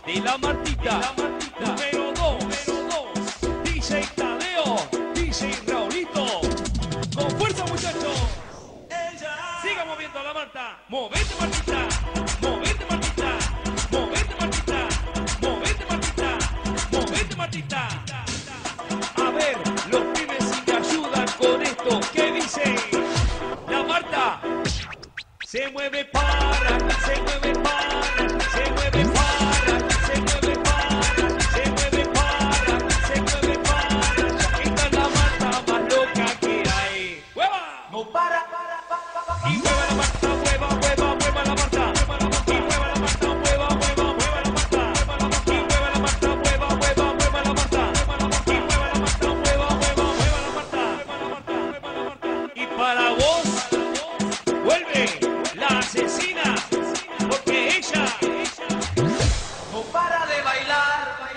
de la Martita. Número 2, DJ Tadeo, DJ Raulito. Con fuerza, muchachos. Siga moviendo la Marta. Movete, Martita. Movete, Martita. Movete, Martita. Movete, Martita. Movete, Martita. A ver, los pibes si me ayudan con esto. ¿Qué dice? La Marta se mueve para, se mueve para, se mueve para, se mueve para, se mueve para, se mueve para. Esta es la Marta más loca que hay. ¡Hueva! No para. Y mueva la Marta, mueva, mueva, mueva la Marta. Y mueva la Marta, mueva, mueva, mueva la Marta. Y mueva la Marta, mueva, mueva, mueva la Marta. Y mueva la Marta, mueva, mueva, mueva la Marta. Y para vos, vuelve la asesina, porque ella No para de bailar.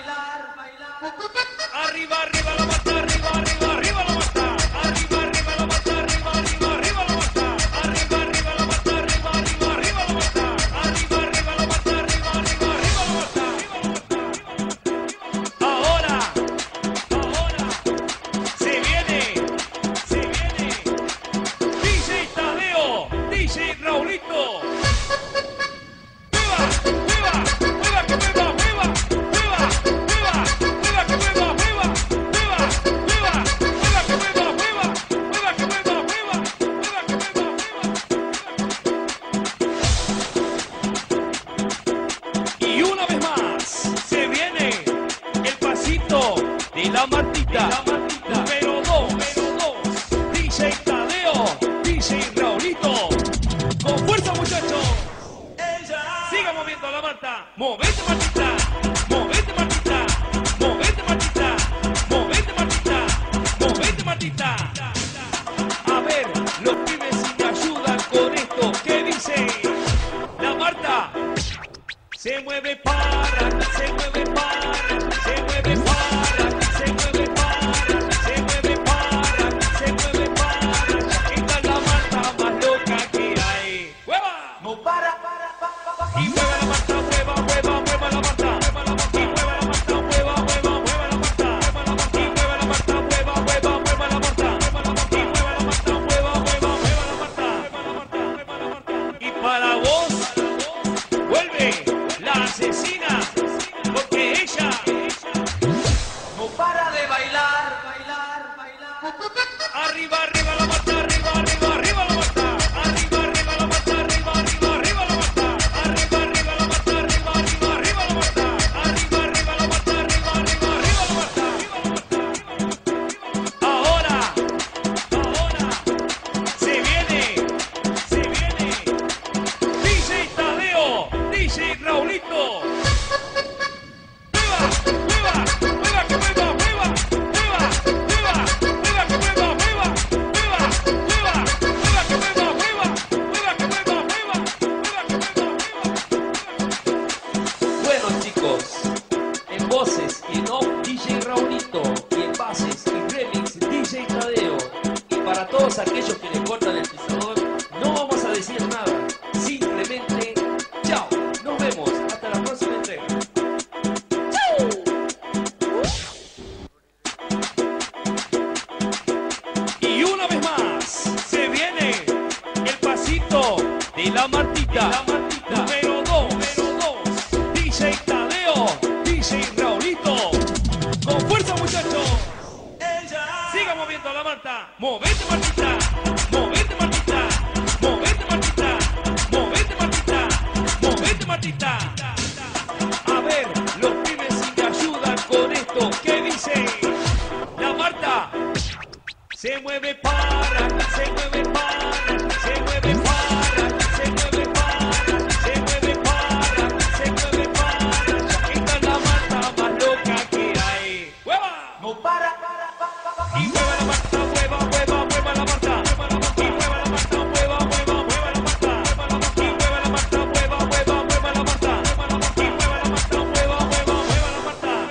arriba, arriba la Marta, arriba, arriba, arriba la Marta. Arriba, arriba la Marta, arriba, arriba, arriba la Marta. Arriba, arriba la Marta, arriba, arriba, arriba la Marta. Arriba, arriba la Marta, arriba, arriba, arriba la Marta. Ahora, se viene. DJ Tadeo, DJ Raulito. Mueva, que mueva, mueva que mueva, mueva que mueva, que mueva. Y una vez más, se viene el pasito de la Martita. Número 2, DJ Tadeo, DJ Raulito. Con fuerza, muchachos. Siga moviendo la Marta. Movete, Martita. Movete, Martita. Movete, Martita. Movete, Martita. Movete, Martita. A ver, los pibes si me ayudan con esto. ¿Qué dice? La Marta se mueve para, se mueve para, se mueve para, se mueve para, se mueve para, se mueve para. Esta es la Marta más loca que hay. ¡Hueva! No para. Y mueve la Marta, mueva, mueva, mueva la Marta. Y mueve la Marta, mueva, mueva, mueva la Marta. Y mueve la Marta, mueva, mueva, mueva la Marta. Y mueve la Marta, mueva, mueva, mueva la Marta. Y para vos, vuelve la asesina, porque ella No para de bailar. arriba, arriba la Marta, arriba, arriba, arriba la Marta. Arriba, arriba la Marta, arriba, arriba, arriba la Marta. Arriba, arriba la Marta, arriba, arriba, arriba la Marta. Arriba, arriba la Marta, arriba, arriba, arriba la Marta. Ahora, se viene. DJ Tadeo, DJ Raulito. Mueva que mueva, mueva que mueva, mueva que mueva, mueva que mueva. Bueno, chicos, en voces y en off DJ Raulito, y en bases y remix DJ Tadeo. Y para todos aquellos que le cortan el pisador, no vamos a decir nada, simplemente chao, nos vemos hasta la próxima entrega. Y una vez más, se viene el pasito de la Martita. Número 2, DJ Tadeo, DJ Raulito. Con fuerza, muchachos. Siga moviendo la Marta. Movete, Martita. Movete, Martita. Movete, Martita. Movete, Martita. Movete, Martita. A ver, los pibes si me ayudan con esto. ¿Qué dice? La Marta se mueve para, se mueve para, se mueve para, se mueve para, se mueve para, se mueve para. Esta es la Marta más loca que hay. ¡Hueva! No para. Y mueve la Marta, mueva, mueva, mueva la Marta. Y mueve la Marta, mueva, mueva, mueva la Marta. Y mueve la Marta, mueva, mueva, mueva la Marta. Y mueve la Marta, mueva, mueva, mueva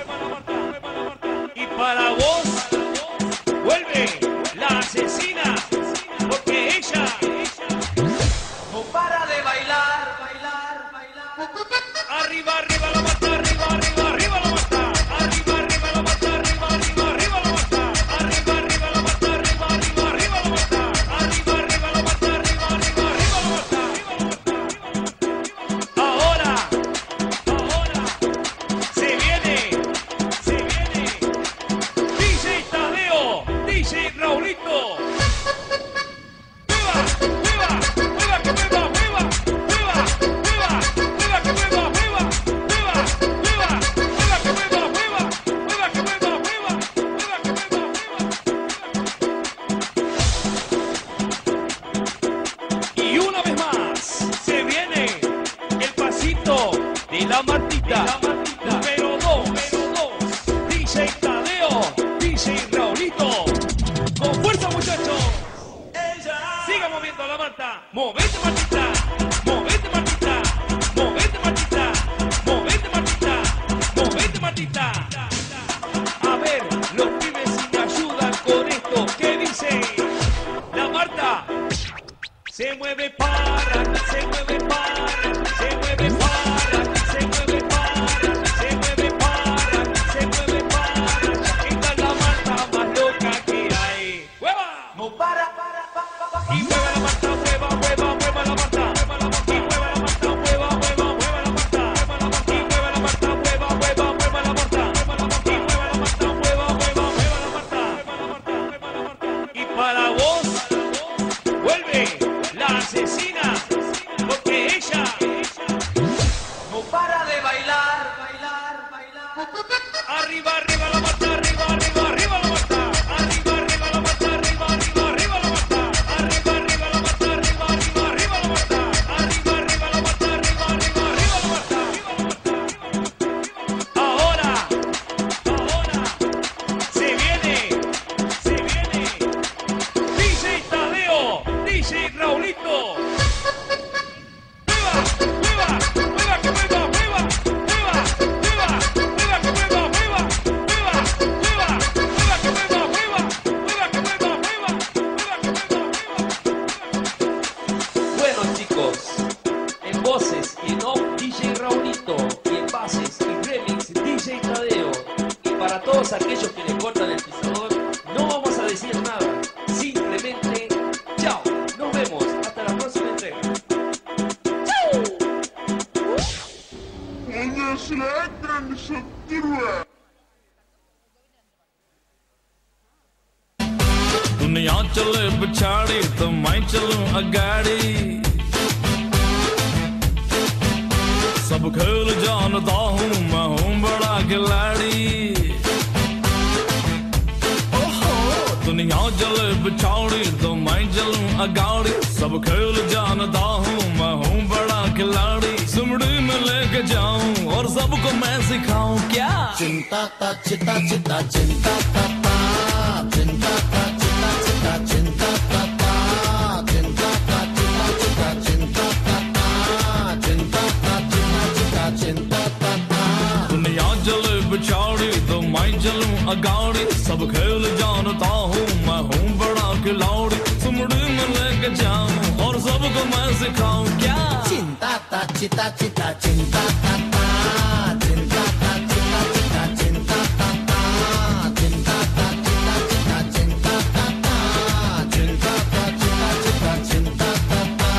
la Marta. Y para vos, vuelve la asesina. Número 2, DJ Tadeo, DJ Raulito. Con fuerza, muchachos. Siga moviendo la Marta. Movete, Martita. Movete, Martita. Movete, Martita. Movete, Martita. Movete, Martita. A ver, los pibes si me ayudan con esto. ¿Qué dice? La Marta se mueve para, se mueve para, se mueve para, se mueve para, se mueve para, se mueve para. Esta es la Marta más loca que hay. ¡Hueva! No para. Y mueva la Marta, mueva, mueva, mueva la Marta. Y mueva la Marta, mueva, mueva, mueva la Marta. Y mueva la Marta, mueva, mueva, mueva la Marta. Y mueva la Marta, mueva, mueva, mueva la Marta. Y para vos, vuelve la asesina, porque ella No para de bailar. arriba, arriba la Marta, arriba, arriba, arriba la Marta. Arriba, arriba la Marta, arriba, arriba, arriba la Marta. Arriba, arriba la Marta, arriba, arriba, arriba la Marta. Arriba, arriba la Marta, arriba, arriba, arriba la Marta. Ahora, se viene DJ Tadeo, DJ Raulito. Bueno, chicos, en voces y en off DJ Raulito, y en bases y remix DJ Tadeo. Y para todos aquellos que le cortan el pisador, no vamos a decir nada, simplemente chao, nos vemos hasta la próxima entrega. दुनिया चले पिछाड़ी तो मैं चलूं अगाड़ी सब खेल जानता हूँ मैं हूँ बड़ा खिलाड़ी ओहो दुनिया चले पिछाड़ी तो मैं चलूं अगाड़ी सब खेल जानता हूँ मैं हूँ बड़ा खिलाड़ी सुमड़ी में लेके जाऊं और सबको मैं सिखाऊं क्या चिंता ता चिता चिता चिंता ता ता चिंता ता चिता चिता चिंता ता ता चिंता ता चिता चिता चिंता ता ता चिंता ता चिता चिता चिंता ता ता दुनिया चले बिछाड़ी तो मैं चलूं अगाड़ी सब खेल जानता हूँ मैं हूँ बड़ा खिलाड़ी सुमड़ी में लेके जाऊं और सबको मैं सिखाऊं क्या चिंता ता चिता चिता चिंता ता ता चिंता ता चिता चिता चिंता ता ता चिंता ता चिता चिता चिंता ता ता चिंता ता चिता चिता चिंता ता ता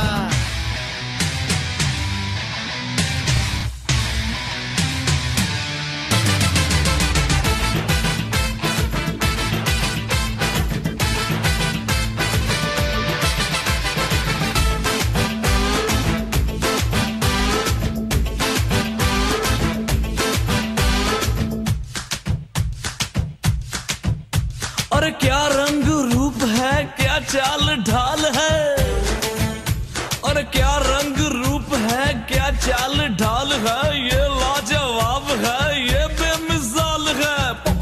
और क्या रंग रूप है क्या चाल ढाल है और क्या रंग रूप है क्या चाल ढाल है ये लाजवाब है ये बेमिसाल है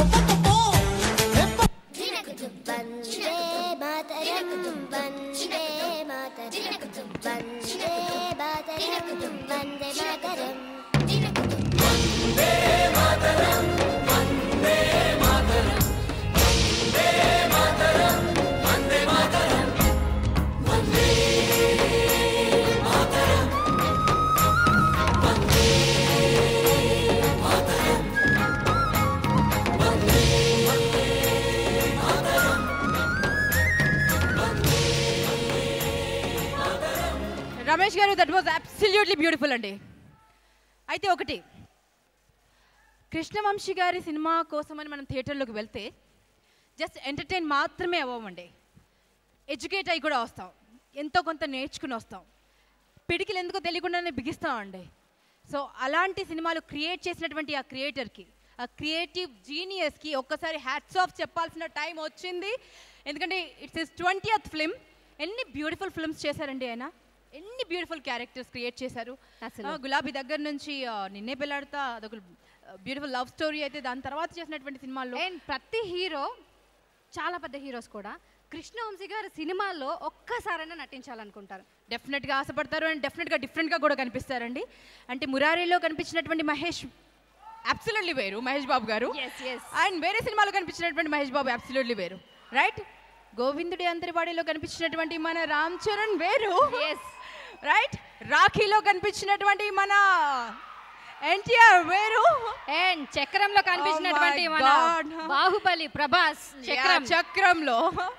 రమేష్ గారు దట్ వాజ్ అబ్సల్యూట్లీ బ్యూటిఫుల్ అండి. అయితే ఒకటి, కృష్ణవంశీ గారి సినిమా కోసమని మనం థియేటర్లోకి వెళ్తే జస్ట్ ఎంటర్టైన్ మాత్రమే అవ్వమండి, ఎడ్యుకేట్ అయ్యి కూడా వస్తాం, ఎంతో కొంత నేర్చుకుని వస్తాం, పిడికిలు ఎందుకో తెలియకుండానే బిగిస్తామండి. సో అలాంటి సినిమాలు క్రియేట్ చేసినటువంటి ఆ క్రియేటర్కి, ఆ క్రియేటివ్ జీనియస్కి ఒక్కసారి హ్యాట్స్ ఆఫ్ చెప్పాల్సిన టైం వచ్చింది. ఎందుకంటే ఇట్స్ హిస్ 20th ఫిల్మ్. ఎన్ని బ్యూటిఫుల్ ఫిల్మ్స్ చేశారండి ఆయన. ఎన్ని బ్యూటిఫుల్ క్యారెక్టర్స్ క్రియేట్ చేశారు. అసలు గులాబీ దగ్గర నుంచి నిన్నే పెళ్ళాడతా అదొక బ్యూటిఫుల్ లవ్ స్టోరీ అయితే, దాని తర్వాత చేసినటువంటి సినిమాల్లో అండ్ ప్రతి హీరో, చాలా పెద్ద హీరోస్ కూడా కృష్ణవంశీ గారి సినిమాల్లో ఒక్కసారైనా నటించాలనుకుంటారు. డెఫినెట్గా ఆశపడతారు అండ్ డెఫినెట్గా డిఫరెంట్గా కూడా కనిపిస్తారండి. అంటే మురారిలో కనిపించినటువంటి మహేష్ అబ్సల్యూట్లీ వేరు, మహేష్ బాబు గారు. అండ్ వేరే సినిమాలో కనిపించినటువంటి మహేష్ బాబు అబ్సల్యూట్లీ వేరు, రైట్. గోవిందుడి అంతరివాడిలో కనిపించినటువంటి మన రామ్ చరణ్ వేరు, రైట్. రాఖీలో కనిపించినటువంటి మన ఎన్టీఆర్ వేరు, అండ్ చక్రంలో కనిపించినటువంటి మన బాహుబలి ప్రభాస్ చక్రంలో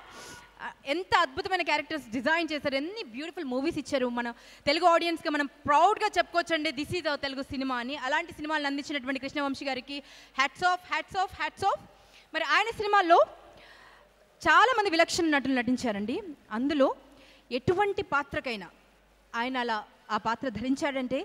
ఎంత అద్భుతమైన క్యారెక్టర్స్ డిజైన్ చేశారు, ఎన్ని బ్యూటిఫుల్ మూవీస్ ఇచ్చారు. మన తెలుగు ఆడియన్స్గా మనం ప్రౌడ్గా చెప్పుకోవచ్చండి, this is our Telugu cinema అని. అలాంటి సినిమాలను అందించినటువంటి కృష్ణవంశీ గారికి hats off, hats off, hats off. మరి ఆయన సినిమాల్లో చాలామంది విలక్షణ నటులు నటించారండి. అందులో ఎటువంటి పాత్రకైనా ఆయన అలా ఆ పాత్ర ధరించాడంటే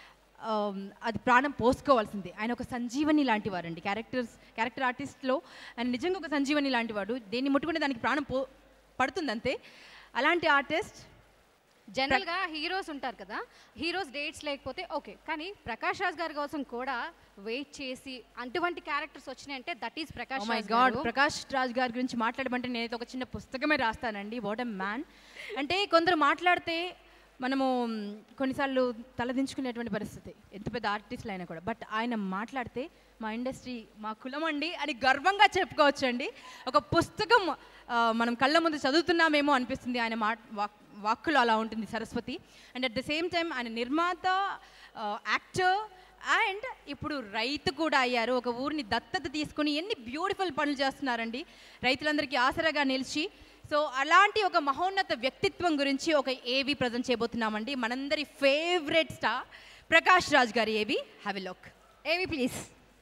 అది ప్రాణం పోసుకోవాల్సిందే. ఆయన ఒక సంజీవని లాంటి వారండి. క్యారెక్టర్ ఆర్టిస్ట్లో ఆయన నిజంగా ఒక సంజీవని లాంటి వాడు. దేన్ని ముట్టుకుంటే దానికి ప్రాణం పడుతుంది అంతే. అలాంటి ఆర్టిస్ట్. జనరల్గా హీరోస్ ఉంటారు కదా, హీరోస్ డేట్స్ లేకపోతే ఓకే, కానీ ప్రకాష్ రాజ్ గారి కోసం కూడా వెయిట్ చేసి అటువంటి క్యారెక్టర్స్ వచ్చినాయంటే దట్ ఈస్ ప్రకాష్ రాజ్ గారు. ప్రకాష్ రాజ్ గారి గురించి మాట్లాడమంటే నేనైతే ఒక చిన్న పుస్తకమే రాస్తానండి. What a man. అంటే కొందరు మాట్లాడితే మనము కొన్నిసార్లు తలదించుకునేటువంటి పరిస్థితి, ఎంత పెద్ద ఆర్టిస్టులు అయినా కూడా. బట్ ఆయన మాట్లాడితే మా ఇండస్ట్రీ మా కులం అండి అని గర్వంగా చెప్పుకోవచ్చు అండి. ఒక పుస్తకం మనం కళ్ళ ముందు చదువుతున్నామేమో అనిపిస్తుంది. ఆయన వాక్కులు అలా ఉంటుంది, Saraswati. And at the same time ఆయన నిర్మాత, యాక్టర్ అండ్ ఇప్పుడు రైతు కూడా అయ్యారు. ఒక ఊరిని దత్తత తీసుకుని ఎన్ని బ్యూటిఫుల్ పనులు చేస్తున్నారండి, రైతులందరికీ ఆసరాగా నిలిచి. సో అలాంటి ఒక మహోన్నత వ్యక్తిత్వం గురించి ఒక ఏవి ప్రజెంట్ చేయబోతున్నామండి. మనందరి ఫేవరెట్ స్టార్ ప్రకాష్ రాజ్ గారి ఏవి. Have a look. ఏవి ప్లీజ్.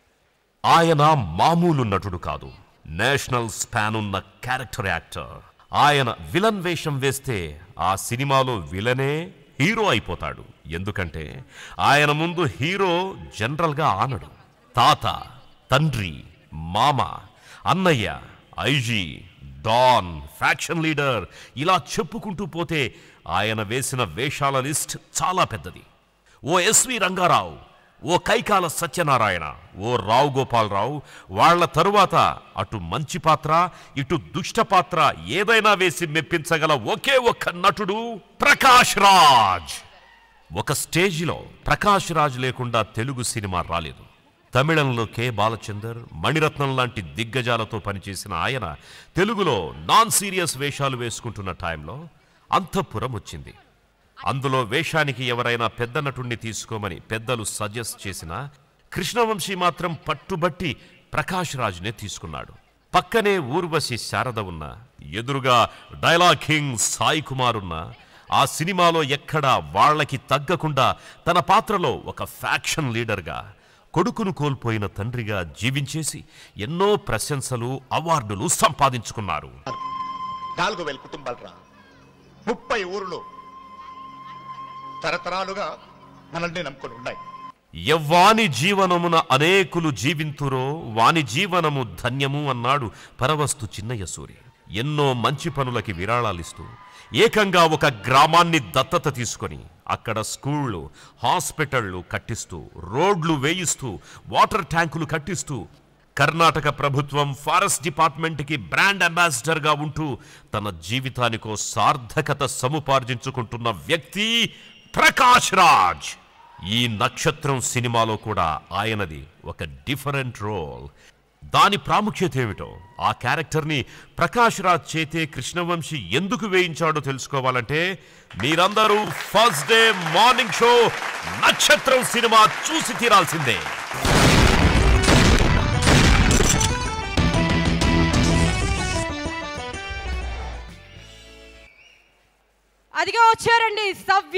ఆయన మామూలు నటుడు కాదు, నేషనల్ స్పాన్ ఉన్న క్యారెక్టర్ యాక్టర్. ఆయన విలన్ వేషం వేస్తే ఆ సినిమాలో విలనే హీరో అయిపోతాడు. ఎందుకంటే ఆయన ముందు హీరో జనరల్గా ఆనడు. తాత, తండ్రి, మామ, అన్నయ్య, ఐజీ, డాన్, ఫ్యాక్షన్ లీడర్, ఇలా చెప్పుకుంటూ పోతే ఆయన వేసిన వేషాల లిస్ట్ చాలా పెద్దది. ఓ ఎస్వి రంగారావు, ఓ కైకాల సత్యనారాయణ, ఓ రావు గోపాలరావు, వాళ్ల తరువాత అటు మంచి పాత్ర ఇటు దుష్ట పాత్ర ఏదైనా వేసి మెప్పించగల ఒకే ఒక్క నటుడు ప్రకాష్ రాజ్. ఒక స్టేజిలో ప్రకాష్ రాజ్ లేకుండా తెలుగు సినిమా రాలేదు. తమిళంలో కె బాలచందర్, మణిరత్నం లాంటి దిగ్గజాలతో పనిచేసిన ఆయన తెలుగులో నాన్ సీరియస్ వేషాలు వేసుకుంటున్న టైంలో అంతఃపురం వచ్చింది. అందులో వేషానికి ఎవరైనా పెద్ద నటుణ్ణి తీసుకోమని పెద్దలు సజెస్ట్ చేసినా కృష్ణవంశీ మాత్రం పట్టుబట్టి ప్రకాష్ రాజ్నే తీసుకున్నాడు. పక్కనే ఊర్వశి శారద ఉన్న, ఎదురుగా డైలాగ్ కింగ్ సాయి కుమార్ ఉన్న, ఆ సినిమాలో ఎక్కడా వాళ్లకి తగ్గకుండా తన పాత్రలో ఒక ఫ్యాక్షన్ లీడర్గా, కొడుకును కోల్పోయిన తండ్రిగా జీవించేసి ఎన్నో ప్రశంసలు, అవార్డులు సంపాదించుకున్నారు. 4,000 కుటుంబాలరా, 30 ఊర్లు తరతరాలుగా మనల్ని నమ్ముకొని ఉన్నాయి. ఎవ్వాని జీవనమున అనేకులు జీవింతురో వాని జీవనము ధన్యము అన్నాడు పరవస్తు చిన్నయసూరి. ఎన్నో మంచి పనులకి విరాళాలిస్తూ ఏకంగా ఒక గ్రామాన్ని దత్తత తీసుకొని అక్కడ స్కూళ్ళు, హాస్పిటళ్లు కట్టిస్తూ, రోడ్లు వేయిస్తూ, వాటర్ ట్యాంకులు కట్టిస్తూ, కర్ణాటక ప్రభుత్వం ఫారెస్ట్ డిపార్ట్మెంట్కి బ్రాండ్ అంబాసిడర్గా ఉంటూ తన జీవితానికో సార్థకత సముపార్జించుకుంటున్న వ్యక్తి ప్రకాష్ రాజ్. ఈ నక్షత్రం సినిమాలో కూడా ఆయనది ఒక డిఫరెంట్ రోల్. దాని ప్రాముఖ్యత ఏమిటో, ఆ క్యారెక్టర్ని ప్రకాష్ రాజ్ చేతే కృష్ణవంశీ ఎందుకు వేయించాడో తెలుసుకోవాలంటే మీరందరూ first day morning show Nakshatram సినిమా చూసి తీరాల్సిందే. అదిగా వచ్చారండి